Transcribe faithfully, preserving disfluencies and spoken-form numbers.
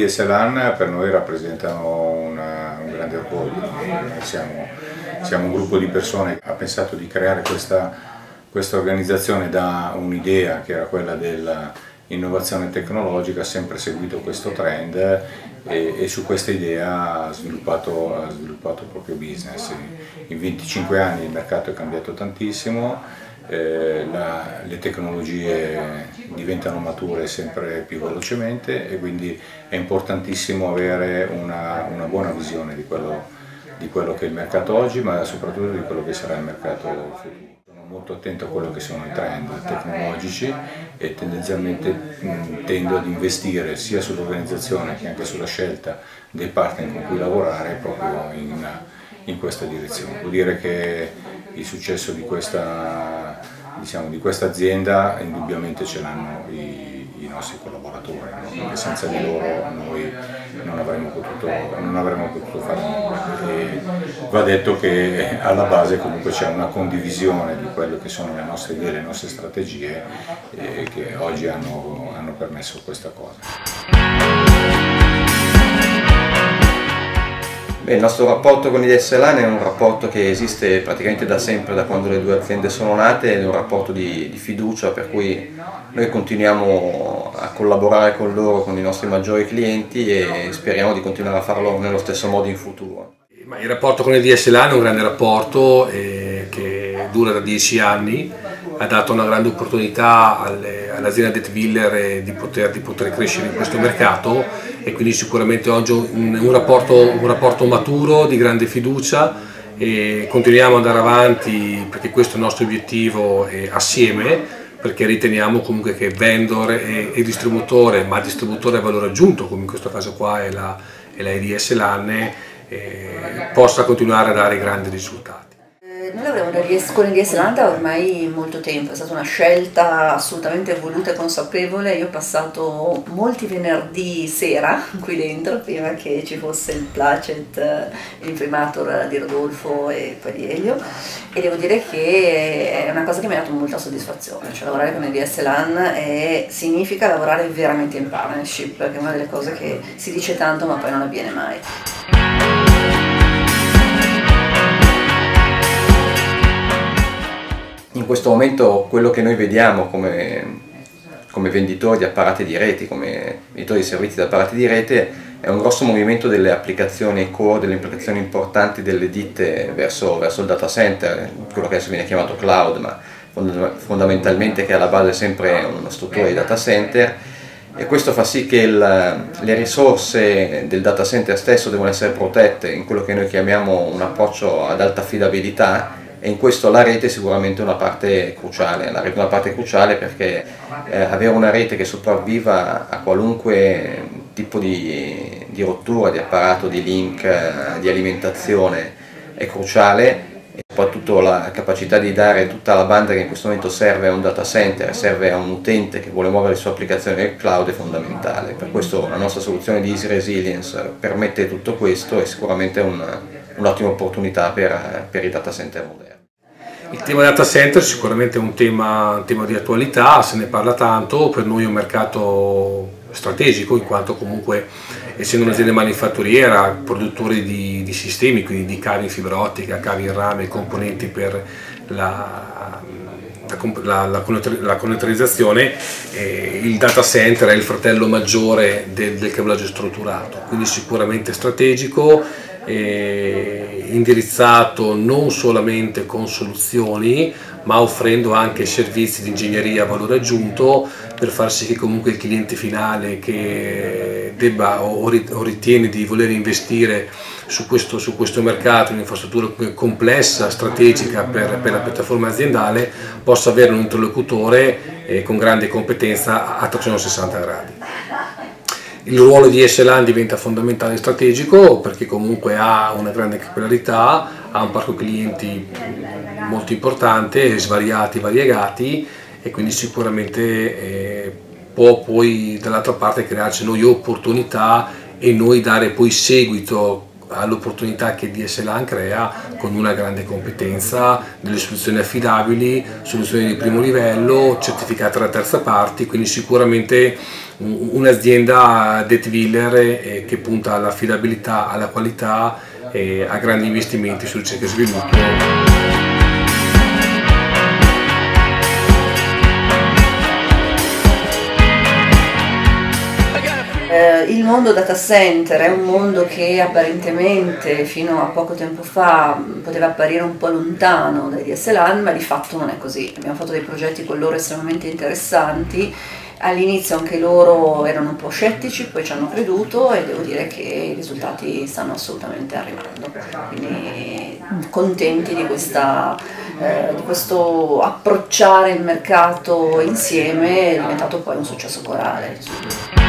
S LAN per noi rappresentano una, un grande orgoglio. Noi siamo, siamo un gruppo di persone che ha pensato di creare questa, questa organizzazione da un'idea che era quella dell'innovazione tecnologica, ha sempre seguito questo trend e, e su questa idea ha sviluppato, ha sviluppato il proprio business. In venticinque anni il mercato è cambiato tantissimo. Eh, la, le tecnologie diventano mature sempre più velocemente e quindi è importantissimo avere una, una buona visione di quello, di quello che è il mercato oggi, ma soprattutto di quello che sarà il mercato futuro. Sono molto attento a quello che sono i trend tecnologici e tendenzialmente mh, tendo ad investire sia sull'organizzazione che anche sulla scelta dei partner con cui lavorare proprio in, in questa direzione. Vuol dire che il successo di questa, diciamo, di questa azienda indubbiamente ce l'hanno i, i nostri collaboratori, no? Perché senza di loro noi non avremmo potuto, non avremmo potuto fare nulla. E va detto che alla base comunque c'è una condivisione di quello che sono le nostre idee, le nostre strategie eh, che oggi hanno, hanno permesso questa cosa. Beh, il nostro rapporto con i D S LAN è un rapporto che esiste praticamente da sempre, da quando le due aziende sono nate, ed è un rapporto di, di fiducia, per cui noi continuiamo a collaborare con loro, con i nostri maggiori clienti, e speriamo di continuare a farlo nello stesso modo in futuro. Ma il rapporto con il D S LAN è un grande rapporto eh, che dura da dieci anni, ha dato una grande opportunità all'azienda Dätwyler eh, di, poter, di poter crescere in questo mercato, e quindi sicuramente oggi un, un, rapporto, un rapporto maturo, di grande fiducia, e continuiamo ad andare avanti perché questo è il nostro obiettivo eh, assieme, perché riteniamo comunque che vendor e, e distributore, ma distributore a valore aggiunto, come in questo caso qua è la, è la D S LAN, eh, possa continuare a dare grandi risultati. Noi lavoriamo con il D S LAN da ormai molto tempo, è stata una scelta assolutamente voluta e consapevole. Io ho passato molti venerdì sera qui dentro prima che ci fosse il placet, l'imprimatur di Rodolfo e poi di Elio, e devo dire che è una cosa che mi ha dato molta soddisfazione, cioè lavorare con il D S LAN è, significa lavorare veramente in partnership, che è una delle cose che si dice tanto ma poi non avviene mai. In questo momento quello che noi vediamo come, come venditori di apparati di rete, come venditori di servizi di apparati di rete, è un grosso movimento delle applicazioni core, delle applicazioni importanti delle ditte verso, verso il data center, quello che adesso viene chiamato cloud, ma fondamentalmente che alla base è sempre una struttura di data center, e questo fa sì che il, le risorse del data center stesso devono essere protette in quello che noi chiamiamo un approccio ad alta affidabilità. E in questo la rete è sicuramente una parte cruciale, la rete è una parte cruciale perché eh, avere una rete che sopravviva a qualunque tipo di, di rottura, di apparato, di link, eh, di alimentazione è cruciale, e soprattutto la capacità di dare tutta la banda che in questo momento serve a un data center, serve a un utente che vuole muovere le sue applicazioni nel cloud, è fondamentale. Per questo la nostra soluzione di Easy Resilience permette tutto questo, e sicuramente è un'ottima opportunità per, per i data center moderni. Il tema data center sicuramente è un tema, un tema di attualità, se ne parla tanto, per noi è un mercato strategico, in quanto comunque, essendo un'azienda manifatturiera, produttori di, di sistemi, quindi di cavi in fibra ottica, cavi in rame, componenti per la, la, la, la connetterizzazione, eh, il data center è il fratello maggiore del, del cablaggio strutturato, quindi sicuramente strategico, eh, indirizzato non solamente con soluzioni, ma offrendo anche servizi di ingegneria a valore aggiunto, per far sì che comunque il cliente finale che debba o ritiene di voler investire su questo, su questo mercato, in un'infrastruttura complessa, strategica per, per la piattaforma aziendale, possa avere un interlocutore eh, con grande competenza a trecentosessanta gradi. Il ruolo di D S LAN diventa fondamentale e strategico perché comunque ha una grande capillarità, ha un parco clienti molto importante, svariati, variegati, e quindi sicuramente eh, può poi dall'altra parte crearci noi opportunità e noi dare poi seguito all'opportunità che D S LAN crea con una grande competenza, delle soluzioni affidabili, soluzioni di primo livello, certificate da terza parte, quindi sicuramente un'azienda Dettwiler che punta all'affidabilità, alla qualità e a grandi investimenti su ricerca e sviluppo. Il mondo data center è un mondo che apparentemente fino a poco tempo fa poteva apparire un po' lontano dai D S LAN, ma di fatto non è così. Abbiamo fatto dei progetti con loro estremamente interessanti. All'inizio anche loro erano un po' scettici, poi ci hanno creduto e devo dire che i risultati stanno assolutamente arrivando. Quindi contenti di, questa, eh, di questo approcciare il mercato insieme, è diventato poi un successo corale.